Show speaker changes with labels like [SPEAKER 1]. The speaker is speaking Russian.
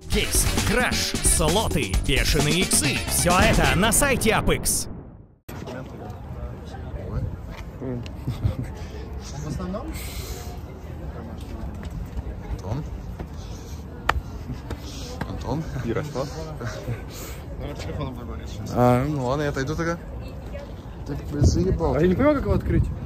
[SPEAKER 1] Кейс, краш, слоты, бешеные иксы. Все это на сайте AppX.
[SPEAKER 2] В основном?
[SPEAKER 3] Антон?
[SPEAKER 4] Ярослав?
[SPEAKER 3] Ну ладно, я отойду тогда. Ты заебал.
[SPEAKER 4] А я не понимаю, как его открыть.